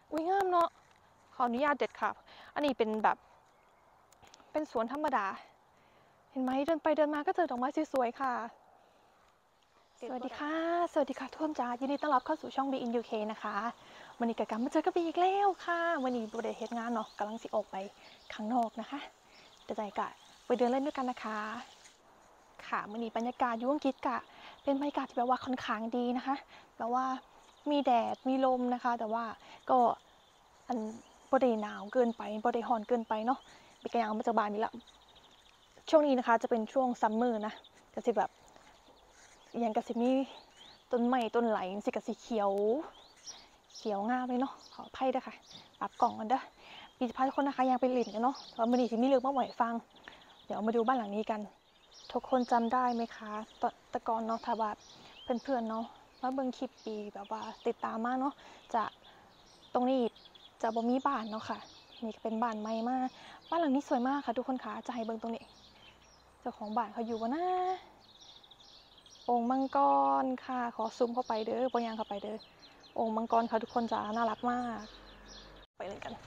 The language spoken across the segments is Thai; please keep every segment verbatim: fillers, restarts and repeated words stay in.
อุ้ยงามเนาะขออนุญาตเด็ดค่ะอันนี้เป็นแบบเป็นสวนธรรมดาเห็นไหมเดินไปเดินมาก็เจอดอกไม้สวยๆค่ะสวัสดีค่ะสวัสดีค่ะทุกคนจ้ายินดีต้อนรับเข้าสู่ช่อง Be in ยู เค นะคะวันนี้กลับมาเจอกับบีอีกแล้วค่ะวันนี้บริเฮ็ดงานเนาะกำลังสิออกไปข้างนอกนะคะเดี๋ยวใจกะไปเดินเล่นด้วยกันนะคะค่ะวันนี้บรรยากาศยุ่งกิจกะเป็นบรรยากาศที่แบบว่าค่อนข้างดีนะคะแบบว่ามีแดดมีลมนะคะแต่ว่าก็อันบ่ได้หนาวเกินไปบ่ได้ร้อนเกินไปเนาะไปกระยังมาจากบ้านนี่ละช่วงนี้นะคะจะเป็นช่วงซัมเมอร์นะก็จะแบบยังกะสิมีต้นไม้ต้นไหลสิกะสิเขียวเขียวงามเลยเนาะขออภัยด้วยค่ะปรับกล่องกันเด้อปีจะพาทุกคนนะคะยังไปเล่นกันเนาะเพราะวันนี้ที่มีเรื่องมาบ่อยฟังเดี๋ยวมาดูบ้านหลังนี้กันทุกคนจำได้ไหมคะตอนตะกอนเนาะถ้าว่าเพื่อนๆเนาะมาเบิ่งคลิปปีแบบว่าติดตามมากเนาะจะตรงนี้จะบ่มีบ้านเนาะค่ะนี่ก็เป็นบ้านใหม่มากบ้านหลังนี้สวยมากค่ะทุกคนคะจะให้เบิ่งตรงนี้เจ้าของบ้านเขาอยู่วะนะองค์มังกรค่ะขอซูมเข้าไปเด้อปยังเข้าไปเด้อองค์มังกรค่ะทุกคนจะน่ารักมากไปเลยกัน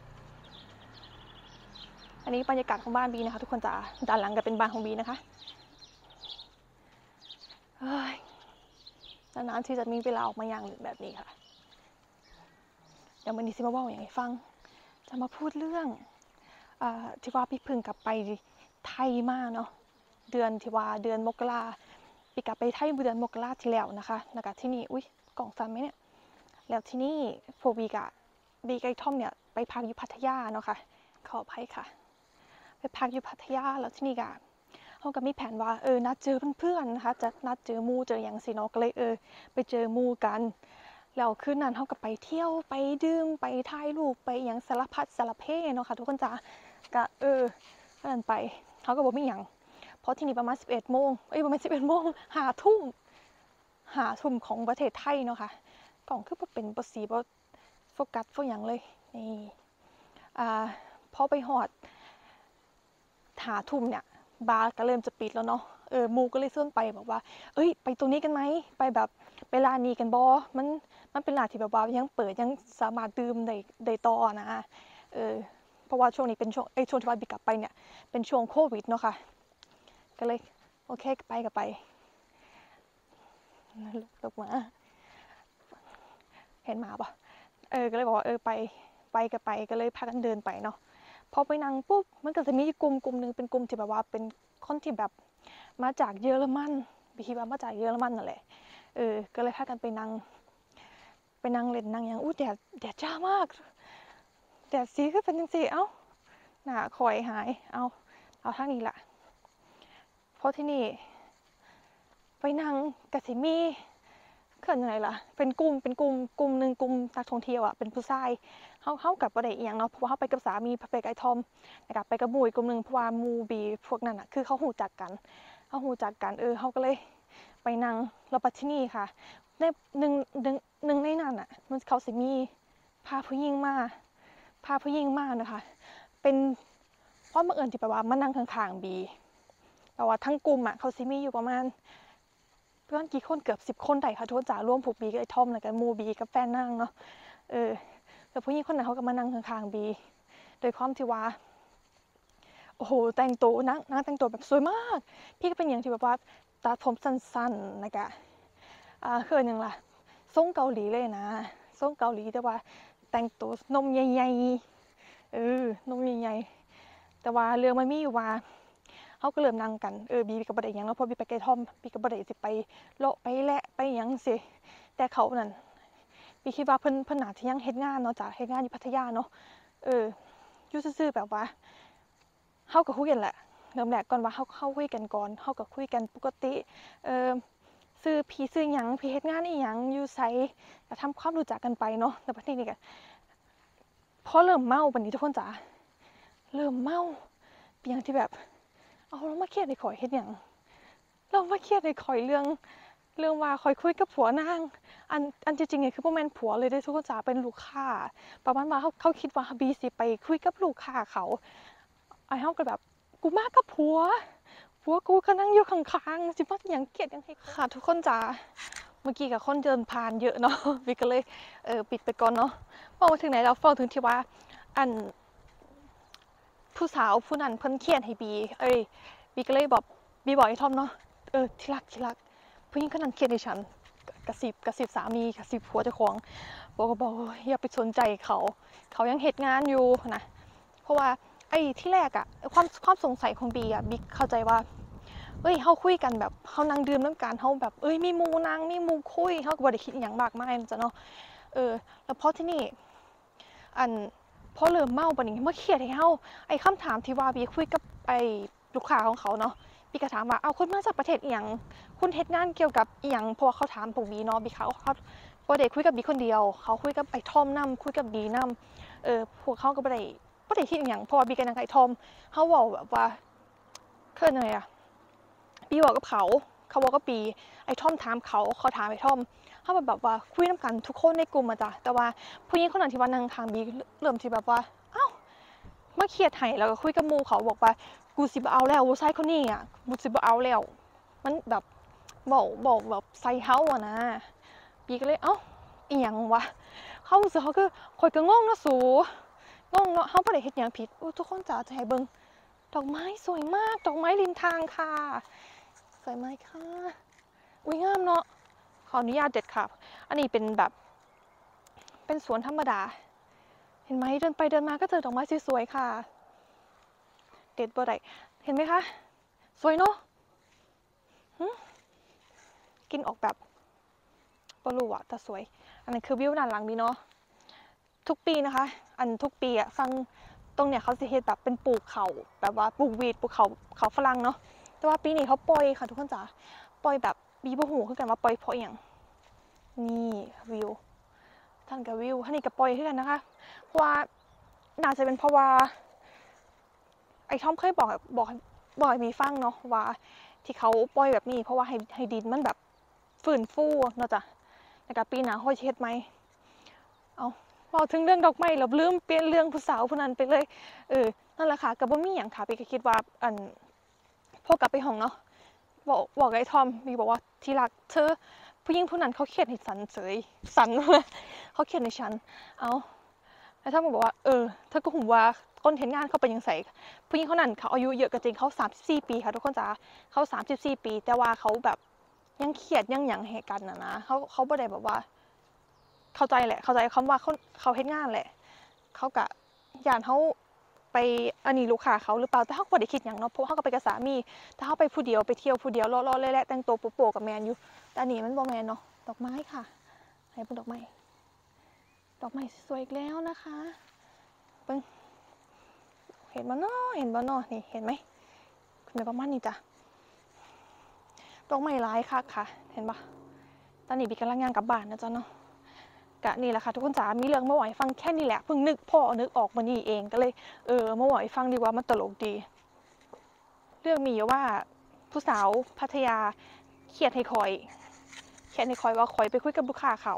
อันนี้บรรยากาศของบ้านบีนะคะทุกคนจะด้านหลังก็เป็นบ้านของบีนะคะนานๆที่จะมีเวลาออกมาอย่างแบบนี้ค่ะเดี๋ยววันนี้ซิมาว่าอย่างไรฟังจะมาพูดเรื่องอที่ว่าพี่พึ่งกลับไปไทยมาเนาะเดือนที่ว่าเดือนมกราปีกลับไปไทยเดือนมกราที่แล้วนะคะแล้วก็ที่นี่อุ้ยกล่องซันไหมเนี่ยแล้วที่นี่โฟบีกะบีกับทอมเนี่ยไปพักอยู่พัทยาเนาะค่ะขออภัยค่ะไปพักอยู่พัทยาแล้วที่นี่กะเขาก็มีแผนว่าเออนัดเจอเพื่อนๆนะคะจะนัดเจอมูเจออย่างสิเนาะก็เลยเออไปเจอมูกันแล้วคืนนั้นเขาก็ไปเที่ยวไปดื่มไปถ่ายรูปไปอย่างสารพัดสารเพเนาะค่ะทุกคนจ้าก็เออนั่นไปเขาก็บอกไม่อย่างเพราะที่นี่ประมาณสิบเอ็ดโมงเอ้ยประมาณสิบเอ็ดโมงหาทุ่มหาทุ่มของประเทศไทยเนาะค่ะกล่องคือเป็นภาษีบ่โฟกัสโฟอย่างเลยนี่อ่าพอไปหอดหาทุ่มเนี่ยบาร์ก็เริ่มจะปิดแล้วเนาะเออมูก็เลยเสื่อมไปบอกว่าเอ้ยไปตรงนี้กันไหมไปแบบไปร้านนี้กันบอมันมันเป็นร้านที่แบบว่ายังเปิดยังสามารถดื่มได้ได้ต่อนะเออเพราะว่าช่วงนี้เป็นช่วงไอ้ช่วงที่ว่าบิกลับไปเนี่ยเป็นช่วงโควิดเนาะค่ะก็เลยโอเคไปก็ไปลกมาเห็นหมาปะเออก็เลยบอกว่าเออไปไปก็ไปก็เลยพากันเดินไปเนาะพอไปนั่งปุ๊บมันก็จะมีกลุ่มกลุ่มหนึ่งเป็นกลุ่มที่แบบว่าเป็นคนที่แบบมาจากเยอรมันบิคิดว่ามาจากเยอรมันนั่นแหละเออก็เลยพากันไปนั่งไปนั่งเล่นนั่งอย่างอู้แดดแดดจ้ามากแดดสีก็เป็นจังสีเอ้าหน้าคอยหายเอาเอาทางนี้ละเพราะที่นี่ไปนั่งกะสิมีเกิดยังไงล่ะเป็นกลุ่มเป็นกลุ่มกลุ่มหนึ่งกลุ่มนักท่องเที่ยวอ่ะเป็นผู้ชายเขาเขากับประเดี๋ยวอย่างเนาะเพราะว่าเขาไปกับสามีไปกับไอ้ทอมนะครับไปกับมูอีกกลุ่มหนึ่งเพราะว่ามูบีพวกนั้นอ่ะคือเขาหูจักกันเขาหูจักกันเออเขาก็เลยไปนั่งเราไปที่นี่ค่ะในหนึ่งหนึ่งหนึ่งในนั้นอ่ะมันเขาสิมีพาผู้หญิงมาพาผู้หญิงมานะคะเป็นเพราะบังเอิญที่แปลว่ามานั่งข้างๆบีแต่ว่าทั้งกลุ่มอ่ะเขาสิมีอยู่ประมาณเพื่อนกี่คนเกือบสิบคนได้ค่ะทุกคนจ๋าร่วมผูกบีกับไอ้ทอมแล้วกันมูบีกับแฟนนั่งเนาะเออแต่ผู้หญิงคนนั้นเขาก็มานั่งข้างๆบีโดยความที่ว่าโอ้โหแต่งตัวนั่งนั่งแต่งตัวแบบสวยมากพี่ก็เป็นอย่างที่แบบว่าตัดผมสั้นๆนะคะอ่าคืออย่างล่ะทรงเกาหลีเลยนะทรงเกาหลีแต่ว่าแต่งตัวนมใหญ่ๆเออนมใหญ่ๆแต่ว่าเรื่องมันมีอยู่ว่าเขาก็เริ่มนั่งกันเออบีกับประเดี๋ยวยังแล้วพอบีไปไกลทอมบีกับประเดี๋ยวสิไปโลไปแหละไปยังสิแต่เขานั่นบีคิดว่าเพิ่นเพิ่นหนาที่ยังเฮ็ดงานเนาะจ้ะเฮ็ดงานอยู่พัทยาเนาะเอออยู่ซื่อๆแบบว่าเขาก็คุยกันแหละเริ่มแรกก่อนว่าเขาเข้าคุยกันก่อนเขาก็คุยกันปกติเออซื้อพีซื้อหยังพีเฮ็ดงานอีหยังอยู่ไสก็ทำความรู้จักกันไปเนาะแต่ประเทศนี้ก็พอเริ่มเมาบัดนี้ทุกคนจ๋าเริ่มเมาเปียงที่แบบเอาเรามาเครียดในข่อยเฮ็ดหยังเรามาเครียดในข่อยเรื่องเรื่องว่าข่อยคุยกับผัวนางอันอันจริงๆเนี่ยคือบ่แม่นผัวเลยได้ทุกคนจ๋าเป็นลูกค้าประมาณว่าเขาเขาคิดว่าบีสิไปคุยกับลูกค้าเขาไอ้เฮาก็แบบกูมากับผัวผัวกูก็นั่งอยู่ข้างๆสิว่าหยังเกลียดหยังให้ค่ะทุกคนจ๋าเมื่อกี้กับคนเดินผ่านเยอะเนาะบีก็เลยเออปิดไปก่อนเนาะบอกมาถึงไหนเราฟังถึงที่ว่าอันผู้สาวผู้นั้นเพิ่นเขียนให้บีเอ้ยบีก็เลยบอกบีบอกไอ้ทอมเนาะเออที่รักที่รักผู้หญิงคนนั้นเขียนให้ฉันกระซิบกระซิบสามีกระซิบผัวเจ้าของบอกก็บอกอย่าไปสนใจเขาเขายังเหตุงานอยู่นะเพราะว่าไอ้ที่แรกอะความความสงสัยของบีอะบีเข้าใจว่าเอ้ยเขาคุยกันแบบเขานั่งดื่มน้ำกันเขาแบบเอ้ยมีมูนางมีมูคุยเขาก็บ่ได้คิดอย่างมากมายจ้ะเนาะเออแล้วพอที่นี่อันพอเริ่มเมาปะนี่มาเครียดให้เฮาไอ้คำถามที่ว่าบีคุยกับไอ้ลูกค้าของเขาเนาะบีก็ถามว่าเอาคุณมาจากประเทศอีหยังคุณเฮ็ดงานเกี่ยวกับอีหยังเพราะว่าเขาถามพวกบีเนาะบีเขาเขาบ่ได้คุยกับบีคนเดียวเขาคุยกับไอ้ทอมนำคุยกับบีนำเออพวกเขาก็บ่ได้บ่ได้คิดอีหยังเพราะว่าบีกับนางไอ้ทอมเฮาเว้าแบบว่าเคิ้นอะไรอะบีบอกกับเขาเขาบอกกับบีไอ้ทอมถามเขาเขาถามไอ้ทอมเขาแบบว่าคุยน้ำกันทุกคนในกลุ่มอะจ้ะแต่ว่าผู้หญิงคนนั้นที่ว่านั่งข้างบีเริ่มที่แบบว่าเอ้ามาเครียดให้แล้วก็คุยกับมูเขาบอกว่ากูสิบ่เอาแล้วผู้ชายคนนี้อ่ะกูสิบ่เอาแล้วมันแบบบอกบอกแบบใส่เฮาอะนะบีก็เลยเอ้าอีหยังวะเขารู้สึกเขาคือคอยก็งงนะสูงงเนาะเขาบ่ได้เฮ็ดหยังผิดทุกคนจ๋าจะให้เบิ่งดอกไม้สวยมากดอกไม้ริมทางค่ะสวยไหมคะอุ้ยงามเนาะขออนุญาตเด็ดค่ะอันนี้เป็นแบบเป็นสวนธรรมดาเห็นไหมเดินไปเดินมาก็เจอดอกไม้สวยๆค่ะเด็ดบ่ได้เห็นไหมคะสวยเนาะกินออกแบบบลูอะแต่สวยอันนี้คือวิวด้านหลังนี้เนาะทุกปีนะคะอันทุกปีอะฟังตรงเนี้ยเขาสิเฮ็ดแบบเป็นปลูกเขาแบบว่าปลูกวีดปลูกเขาเขาฝรั่งเนาะแต่ว่าปีนี้เขาปล่อยค่ะทุกคนจ๋าปล่อยแบบบีบ่ฮู้คือกันว่าปล่อยเพราะอย่างนี่วิวท่านกับวิวท่านนี่กับปล่อยคือกันนะคะเพราะว่าน่าจะเป็นเพราะว่าไอ้ทอมเคยบอกบอกบอกให้มีฟังเนาะว่าที่เขาปล่อยแบบนี้เพราะว่าให้ให้ดินมันแบบฟื้นฟูเนาะจ้ะแล้วก็ปีหน้าเขาจะเฮ็ดไหมเอาพอถึงเรื่องดอกไม้เราลืมเปลี่ยนเรื่องผู้สาวผู้นั้นไปเลยเออนั่นแหละค่ะกับบ่มีอย่างค่ะพี่ก็คิดว่าอันพอกลับไปห้องเนาะบอกบอกไอ้ทอมมีบอกว่าที่รักเธอผู้หญิงผู้นั้นเขาเขียนให้สันเฉยสันเลยเขาเขียนในฉันเอาไอ้ทอมบอกว่าเออเธอก็หูว่าคนเห็นงานเขาไปยังใส่ผู้หญิงเขานั้นเขาอายุเยอะกันจริงเขาสามสิบสี่ปีค่ะทุกคนจ๋าเขาสามสิบสี่ปีแต่ว่าเขาแบบยังเครียดยังหยังเหตุกันนะนะเขาเขาไม่ได้แบบว่าเข้าใจแหละเข้าใจคำว่าเขาเขาเฮ็ดงานแหละเขากะย่านเขาไปอันนี้ลูกค้าเขาหรือเปล่าแต่เขาไม่ได้คิดอย่างเนาะเพราะเขาก็ไปกับสามีแต่เขาไปผู้เดียวไปเที่ยวผู้เดียวรอๆเละๆแต่งตัวโป๊ะๆกับแมนอยู่แต่อันนี้มันบ่แมนเนาะดอกไม้ค่ะให้เป็นดอกไม้ดอกไม้สวยอีกแล้วนะคะเบิ่งเห็นบ่เนาะเห็นบ่เนาะนี่เห็นไหมในประมาณนี้จ้ะดอกไม้หลายค่ะค่ะเห็นปะตอนนี้บีกำลังงานกลับบ้านนะจ๊ะเนาะกะนี่แหละค่ะทุกคนจ๋ามีเรื่องมาไหวฟังแค่นี้แหละเพิ่งนึกพ่อนึกออกมานี่เองก็เลยเออมาไหวฟังดีว่ามันตลกดีเรื่องมีว่าผู้สาวพัทยาเขียนให้คอยเขียนให้คอยว่าคอยไปคุยกับลูกค้าเขา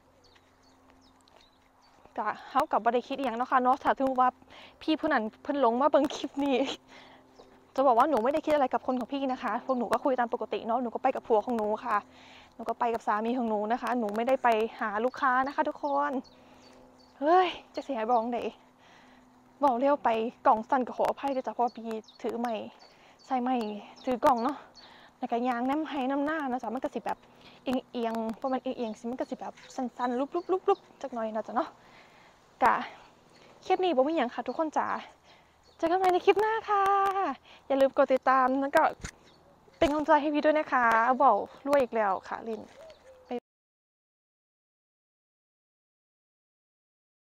กะเขากับบ่ได้คิดอย่างเนาะค่ะเนาะถ้าถือว่าพี่ผู้นั้นเพิ่นหลงมาเบิ่งคลิปนี้จะบอกว่าหนูไม่ได้คิดอะไรกับคนของพี่นะคะพวกหนูก็คุยตามปกติเนาะหนูก็ไปกับผัวของหนูค่ะหนูก็ไปกับสามีของหนูนะคะหนูไม่ได้ไปหาลูกค้านะคะทุกคนเฮ้ยจะเสียบอกเด๋บอกเร็วไปกล่องสั่นกับขออภัยด้วยจ้ะเพราะพี่ถือไม่ใส่ไม่ถือกล่องเนาะในกระยางน้ำไห้น้ำหน้านะจ๊ะมันก็สิแบบเอียงเอียงเพราะมันเอียงเอียงสิมันก็สิแบบสั้นๆลุบๆๆๆจักหน่อยนะจ๊ะเนาะกะคลิปนี้บ่มีอย่างค่ะทุกคนจ๋าเจอกันใหม่ในคลิปหน้าค่ะอย่าลืมกดติดตามแล้วก็เป็นกำลังใจให้พี่ด้วยนะคะบอกรวยอีกแล้วค่ะลิน